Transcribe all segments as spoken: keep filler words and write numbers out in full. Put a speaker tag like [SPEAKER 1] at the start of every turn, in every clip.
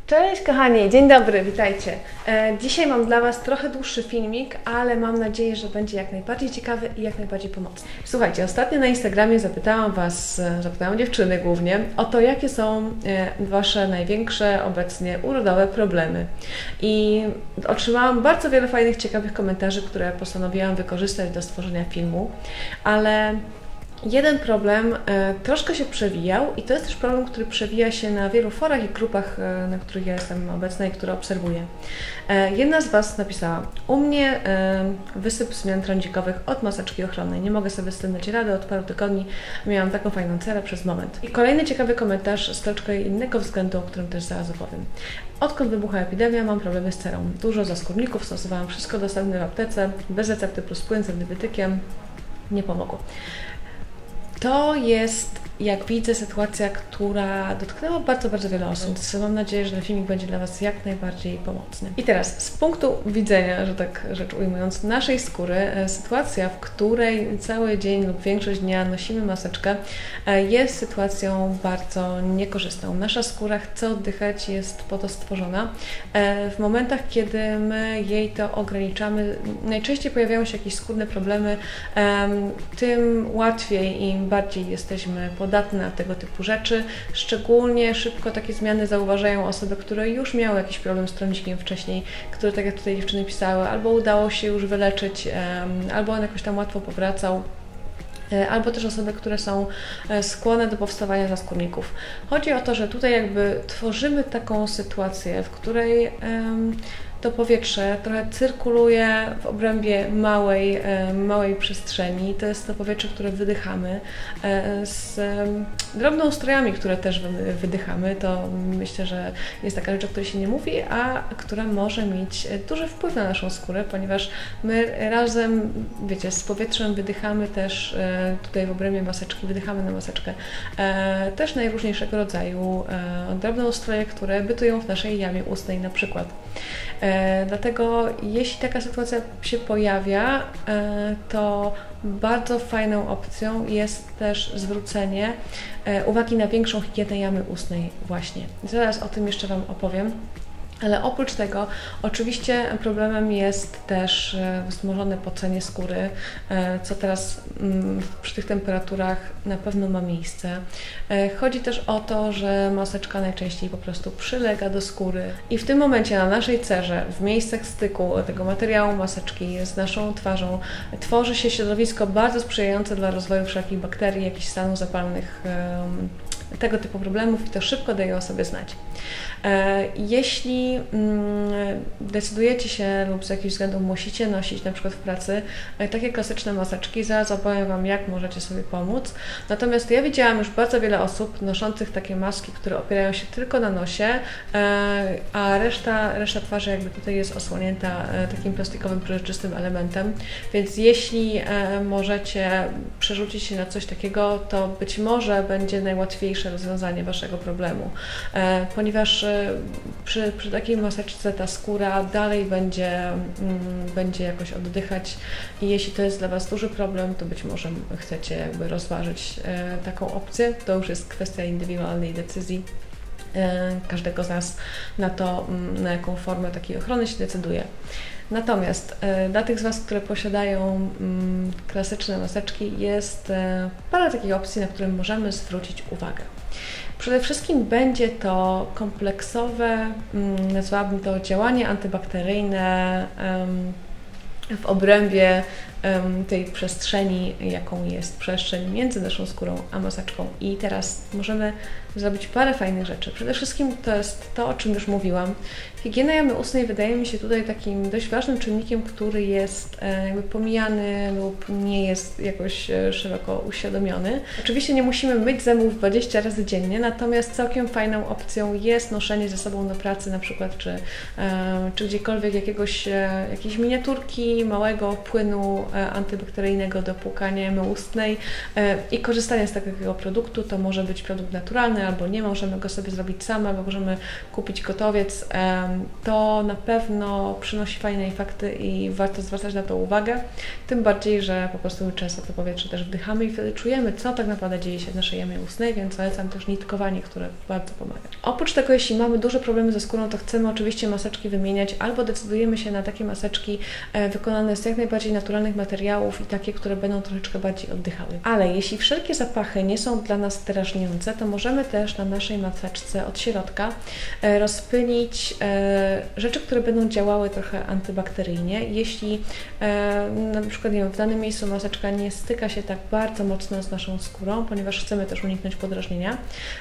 [SPEAKER 1] Cześć kochani, dzień dobry, witajcie. E, dzisiaj mam dla Was trochę dłuższy filmik, ale mam nadzieję, że będzie jak najbardziej ciekawy i jak najbardziej pomocny. Słuchajcie, ostatnio na Instagramie zapytałam Was, zapytałam dziewczyny głównie, o to, jakie są e, Wasze największe obecnie urodowe problemy. I otrzymałam bardzo wiele fajnych, ciekawych komentarzy, które postanowiłam wykorzystać do stworzenia filmu, ale jeden problem e, troszkę się przewijał i to jest też problem, który przewija się na wielu forach i grupach, e, na których ja jestem obecna i które obserwuję. E, jedna z Was napisała: u mnie e, wysyp zmian trądzikowych od maseczki ochronnej. Nie mogę sobie z tym dać rady, od paru tygodni miałam taką fajną cerę przez moment. I kolejny ciekawy komentarz z troszkę innego względu, o którym też zaraz opowiem. Odkąd wybucha epidemia, mam problemy z cerą. Dużo zaskórników, stosowałam wszystko dostępne w aptece, bez recepty plus płyn z antybitykiem. Nie pomogło. To jest, jak widzę, sytuacja, która dotknęła bardzo, bardzo wiele osób. Więc mam nadzieję, że ten filmik będzie dla Was jak najbardziej pomocny. I teraz, z punktu widzenia, że tak rzecz ujmując, naszej skóry, sytuacja, w której cały dzień lub większość dnia nosimy maseczkę, jest sytuacją bardzo niekorzystną. Nasza skóra chce oddychać, jest po to stworzona. W momentach, kiedy my jej to ograniczamy, najczęściej pojawiają się jakieś skórne problemy, tym łatwiej im bardziej jesteśmy podatne na tego typu rzeczy. Szczególnie szybko takie zmiany zauważają osoby, które już miały jakiś problem z trądzikiem wcześniej, które, tak jak tutaj dziewczyny pisały, albo udało się już wyleczyć, albo on jakoś tam łatwo powracał, albo też osoby, które są skłonne do powstawania zaskórników. Chodzi o to, że tutaj jakby tworzymy taką sytuację, w której um, to powietrze trochę cyrkuluje w obrębie małej, małej przestrzeni. To jest to powietrze, które wydychamy z drobnoustrojami, które też wydychamy. To myślę, że jest taka rzecz, o której się nie mówi, a która może mieć duży wpływ na naszą skórę, ponieważ my razem, wiecie, z powietrzem wydychamy też tutaj w obrębie maseczki, wydychamy na maseczkę też najróżniejszego rodzaju drobnoustroje, które bytują w naszej jamie ustnej na przykład. E, dlatego jeśli taka sytuacja się pojawia, e, to bardzo fajną opcją jest też zwrócenie e, uwagi na większą higienę jamy ustnej właśnie. Zaraz o tym jeszcze Wam opowiem. Ale oprócz tego oczywiście problemem jest też wzmożone pocenie skóry, co teraz przy tych temperaturach na pewno ma miejsce. Chodzi też o to, że maseczka najczęściej po prostu przylega do skóry i w tym momencie na naszej cerze, w miejscach styku tego materiału maseczki z naszą twarzą tworzy się środowisko bardzo sprzyjające dla rozwoju wszelkich bakterii, jakichś stanów zapalnych, tego typu problemów i to szybko daje o sobie znać. Jeśli decydujecie się lub z jakichś względów musicie nosić na przykład w pracy takie klasyczne maseczki, zaraz opowiem Wam, jak możecie sobie pomóc. Natomiast ja widziałam już bardzo wiele osób noszących takie maski, które opierają się tylko na nosie, a reszta, reszta twarzy jakby tutaj jest osłonięta takim plastikowym, przezroczystym elementem, więc jeśli możecie przerzucić się na coś takiego, to być może będzie najłatwiejsze rozwiązanie Waszego problemu, ponieważ przy, przy takiej maseczce ta skóra dalej będzie, mm, będzie jakoś oddychać i jeśli to jest dla Was duży problem, to być może chcecie jakby rozważyć e, taką opcję. To już jest kwestia indywidualnej decyzji e, każdego z nas na to, na jaką formę takiej ochrony się decyduje. Natomiast e, dla tych z Was, które posiadają m, klasyczne maseczki, jest e, parę takich opcji, na które możemy zwrócić uwagę. Przede wszystkim będzie to kompleksowe, nazwałabym to, działanie antybakteryjne w obrębie tej przestrzeni, jaką jest przestrzeń między naszą skórą a maseczką. I teraz możemy zrobić parę fajnych rzeczy. Przede wszystkim to jest to, o czym już mówiłam. Higiena jamy ustnej wydaje mi się tutaj takim dość ważnym czynnikiem, który jest jakby pomijany lub nie jest jakoś szeroko uświadomiony. Oczywiście nie musimy myć zębów dwadzieścia razy dziennie, natomiast całkiem fajną opcją jest noszenie ze sobą do pracy na przykład, czy, czy gdziekolwiek jakiegoś, jakiejś miniaturki, małego płynu antybakteryjnego do płukania jamy ustnej i korzystania z takiego produktu. To może być produkt naturalny albo nie, możemy go sobie zrobić same, albo możemy kupić gotowiec. To na pewno przynosi fajne efekty i warto zwracać na to uwagę, tym bardziej, że po prostu często to powietrze też wdychamy i wtedy czujemy, co tak naprawdę dzieje się w naszej jamie ustnej, więc polecam też nitkowanie, które bardzo pomaga. Oprócz tego, jeśli mamy duże problemy ze skórą, to chcemy oczywiście maseczki wymieniać, albo decydujemy się na takie maseczki wykonane z jak najbardziej naturalnych materiałów i takie, które będą troszeczkę bardziej oddychały. Ale jeśli wszelkie zapachy nie są dla nas drażniące, to możemy też na naszej maseczce od środka rozpylić rzeczy, które będą działały trochę antybakteryjnie. Jeśli na przykład nie wiem, w danym miejscu maseczka nie styka się tak bardzo mocno z naszą skórą, ponieważ chcemy też uniknąć podrażnienia,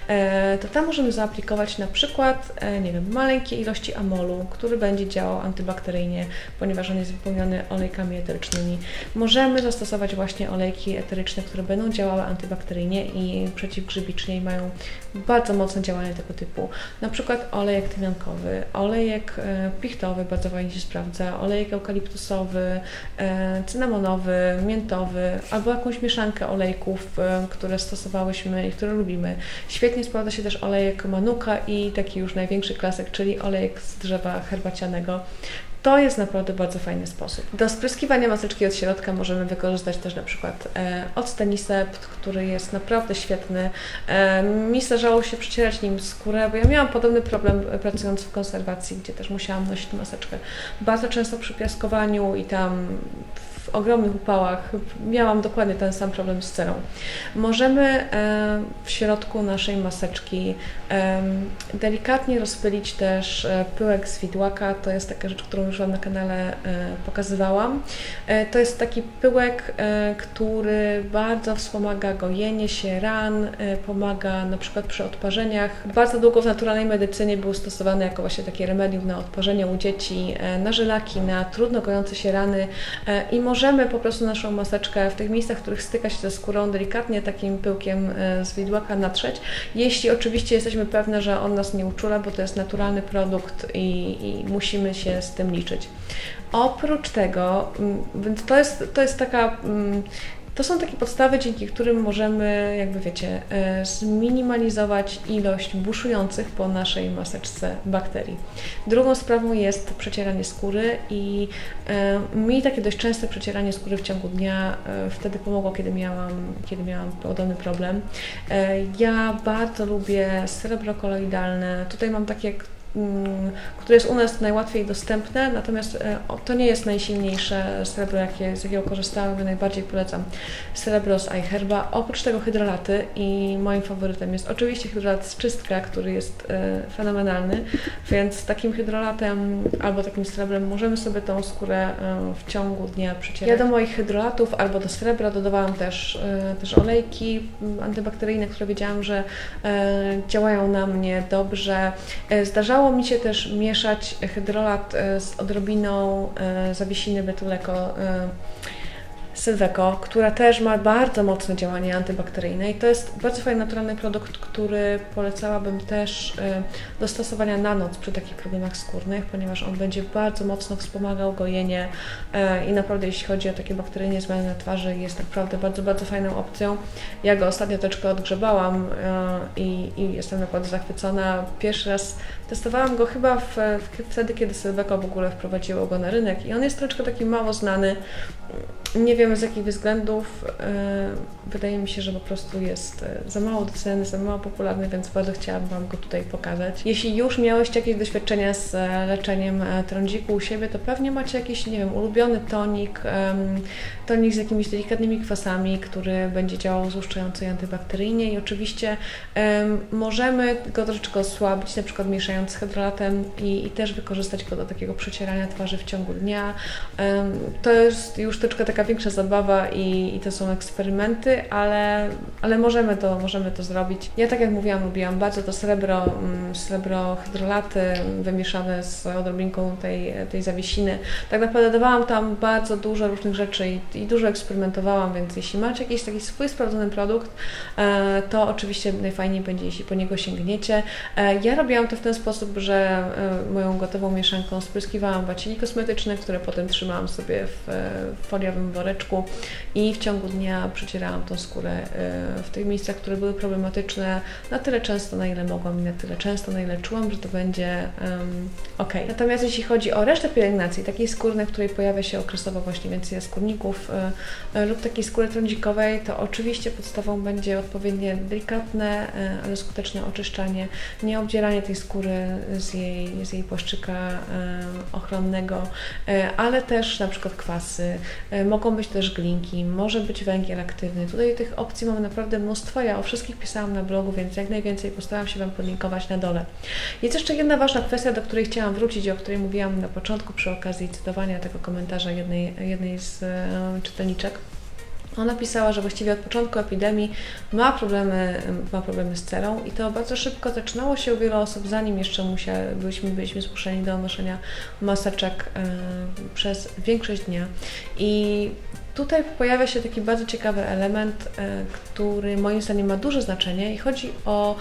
[SPEAKER 1] to tam możemy zaaplikować na przykład, nie wiem, maleńkie ilości amolu, który będzie działał antybakteryjnie, ponieważ on jest wypełniony olejkami eterycznymi. Możemy zastosować właśnie olejki eteryczne, które będą działały antybakteryjnie i przeciwgrzybicznie i mają bardzo mocne działanie tego typu. Na przykład olejek tymiankowy, olejek pichtowy bardzo fajnie się sprawdza, olejek eukaliptusowy, cynamonowy, miętowy, albo jakąś mieszankę olejków, które stosowałyśmy i które lubimy. Świetnie sprawdza się też olejek manuka i taki już największy klasyk, czyli olejek z drzewa herbacianego. To jest naprawdę bardzo fajny sposób. Do spryskiwania maseczki od środka możemy wykorzystać też na przykład e, Octenisept, który jest naprawdę świetny. E, mi zdarzało się przecierać nim skórę, bo ja miałam podobny problem pracując w konserwacji, gdzie też musiałam nosić maseczkę bardzo często przy piaskowaniu i tam w ogromnych upałach miałam dokładnie ten sam problem z cerą. Możemy w środku naszej maseczki delikatnie rozpylić też pyłek z widłaka. To jest taka rzecz, którą już Wam na kanale pokazywałam. To jest taki pyłek, który bardzo wspomaga gojenie się ran, pomaga na przykład przy odparzeniach. Bardzo długo w naturalnej medycynie był stosowany jako właśnie takie remedium na odparzenie u dzieci, na żylaki, na trudno gojące się rany i możemy po prostu naszą maseczkę w tych miejscach, w których styka się ze skórą, delikatnie takim pyłkiem z widłaka natrzeć. Jeśli oczywiście jesteśmy pewne, że on nas nie uczula, bo to jest naturalny produkt i, i musimy się z tym liczyć. Oprócz tego, więc to jest, to jest taka... To są takie podstawy, dzięki którym możemy, jakby wiecie, zminimalizować ilość buszujących po naszej maseczce bakterii. Drugą sprawą jest przecieranie skóry i mi takie dość częste przecieranie skóry w ciągu dnia wtedy pomogło, kiedy miałam, kiedy miałam podobny problem. Ja bardzo lubię srebro koloidalne. Tutaj mam takie, które jest u nas najłatwiej dostępne, natomiast to nie jest najsilniejsze srebro, jakie, z jakiego korzystałam, ja najbardziej polecam srebro z iHerba. Oprócz tego hydrolaty i moim faworytem jest oczywiście hydrolat z czystka, który jest fenomenalny, więc takim hydrolatem albo takim srebrem możemy sobie tą skórę w ciągu dnia przecierać. Ja do moich hydrolatów albo do srebra dodawałam też, też olejki antybakteryjne, które wiedziałam, że działają na mnie dobrze. Zdarzało mi się też mieszać hydrolat z odrobiną zawiesiny Betuleko Sylweco, która też ma bardzo mocne działanie antybakteryjne i to jest bardzo fajny, naturalny produkt, który polecałabym też do stosowania na noc przy takich problemach skórnych, ponieważ on będzie bardzo mocno wspomagał gojenie i naprawdę jeśli chodzi o takie bakteryjne zmiany na twarzy, jest naprawdę bardzo, bardzo fajną opcją. Ja go ostatnio troszeczkę odgrzebałam i, i jestem naprawdę zachwycona. Pierwszy raz testowałam go chyba w, w, wtedy, kiedy Sylweco w ogóle wprowadziło go na rynek i on jest troszeczkę taki mało znany. Nie wiem z jakich względów. Wydaje mi się, że po prostu jest za mało doceniany, za mało popularny, więc bardzo chciałam Wam go tutaj pokazać. Jeśli już miałyście jakieś doświadczenia z leczeniem trądziku u siebie, to pewnie macie jakiś, nie wiem, ulubiony tonik, tonik z jakimiś delikatnymi kwasami, który będzie działał złuszczająco i antybakteryjnie i oczywiście możemy go troszeczkę osłabić, na przykład mieszając z hydrolatem i, i też wykorzystać go do takiego przecierania twarzy w ciągu dnia. To jest już troszeczkę taka większa zabawa i, i to są eksperymenty, ale, ale możemy, to, możemy to zrobić. Ja tak jak mówiłam, lubiłam bardzo to srebro, srebro hydrolaty wymieszane z odrobinką tej, tej zawiesiny. Tak naprawdę dawałam tam bardzo dużo różnych rzeczy i, i dużo eksperymentowałam, więc jeśli macie jakiś taki swój sprawdzony produkt, to oczywiście najfajniej będzie, jeśli po niego sięgniecie. Ja robiłam to w ten sposób, że moją gotową mieszanką spryskiwałam bacili kosmetyczne, które potem trzymałam sobie w, w foliowym woreczku i w ciągu dnia przecierałam tą skórę w tych miejscach, które były problematyczne na tyle często, na ile mogłam i na tyle często, na ile czułam, że to będzie um, ok. Natomiast jeśli chodzi o resztę pielęgnacji, takiej skóry, na której pojawia się okresowo właśnie więcej jaskórników y, lub takiej skóry trądzikowej, to oczywiście podstawą będzie odpowiednie delikatne, y, ale skuteczne oczyszczanie, nie obdzieranie tej skóry z jej, z jej płaszczyka y, ochronnego, y, ale też na przykład kwasy, y, mogą być też glinki, może być węgiel aktywny. Tutaj tych opcji mamy naprawdę mnóstwo, ja o wszystkich pisałam na blogu, więc jak najwięcej postaram się Wam podlinkować na dole. Jest jeszcze jedna ważna kwestia, do której chciałam wrócić, o której mówiłam na początku przy okazji cytowania tego komentarza jednej, jednej z e, czytelniczek. Ona pisała, że właściwie od początku epidemii ma problemy, ma problemy z cerą i to bardzo szybko zaczynało się u wielu osób, zanim jeszcze musiały, byliśmy, byliśmy zmuszeni do noszenia maseczek e, przez większość dnia. I tutaj pojawia się taki bardzo ciekawy element, który moim zdaniem ma duże znaczenie i chodzi o,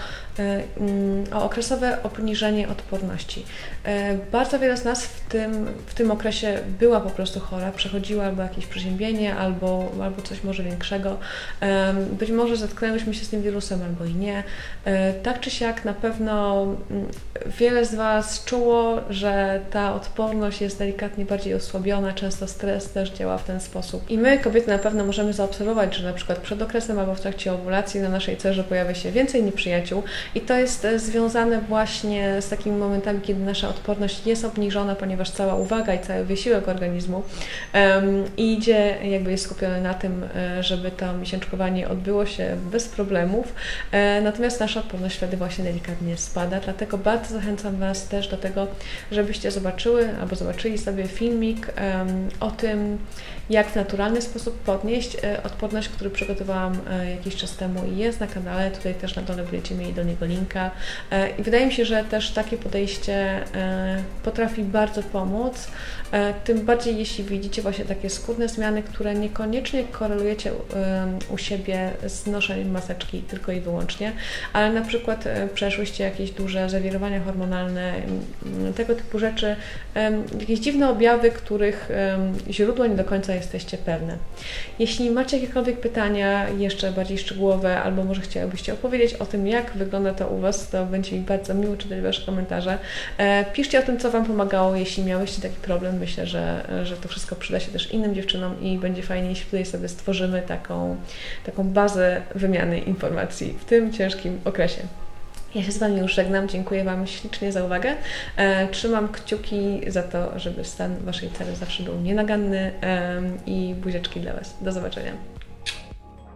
[SPEAKER 1] o okresowe obniżenie odporności. Bardzo wiele z nas w tym, w tym okresie była po prostu chora, przechodziła albo jakieś przeziębienie, albo, albo coś może większego. Być może zetknęłyśmy się z tym wirusem, albo i nie. Tak czy siak na pewno wiele z Was czuło, że ta odporność jest delikatnie bardziej osłabiona, często stres też działa w ten sposób. I my, kobiety, na pewno możemy zaobserwować, że na przykład przed okresem albo w trakcie owulacji na naszej cerze pojawia się więcej nieprzyjaciół i to jest związane właśnie z takimi momentami, kiedy nasza odporność jest obniżona, ponieważ cała uwaga i cały wysiłek organizmu um, idzie, jakby jest skupiony na tym, żeby to miesiączkowanie odbyło się bez problemów, e, natomiast nasza odporność wtedy właśnie delikatnie spada, dlatego bardzo zachęcam Was też do tego, żebyście zobaczyły albo zobaczyli sobie filmik um, o tym, jak w naturalny sposób podnieść odporność, który przygotowałam jakiś czas temu i jest na kanale. Tutaj też na dole będziecie mieli do niego linka. I wydaje mi się, że też takie podejście potrafi bardzo pomóc, tym bardziej jeśli widzicie właśnie takie skórne zmiany, które niekoniecznie korelujecie u siebie z noszeniem maseczki tylko i wyłącznie, ale na przykład przeszłyście jakieś duże zawirowania hormonalne, tego typu rzeczy, jakieś dziwne objawy, których źródło nie do końca jesteście pewne. Jeśli macie jakiekolwiek pytania jeszcze bardziej szczegółowe, albo może chciałybyście opowiedzieć o tym, jak wygląda to u Was, to będzie mi bardzo miło czytać Wasze komentarze. Piszcie o tym, co Wam pomagało, jeśli miałyście taki problem. Myślę, że, że to wszystko przyda się też innym dziewczynom i będzie fajnie, jeśli tutaj sobie stworzymy taką, taką bazę wymiany informacji w tym ciężkim okresie. Ja się z Wami już żegnam, dziękuję Wam ślicznie za uwagę. E, trzymam kciuki za to, żeby stan Waszej cery zawsze był nienaganny e, i buziaczki dla Was. Do zobaczenia.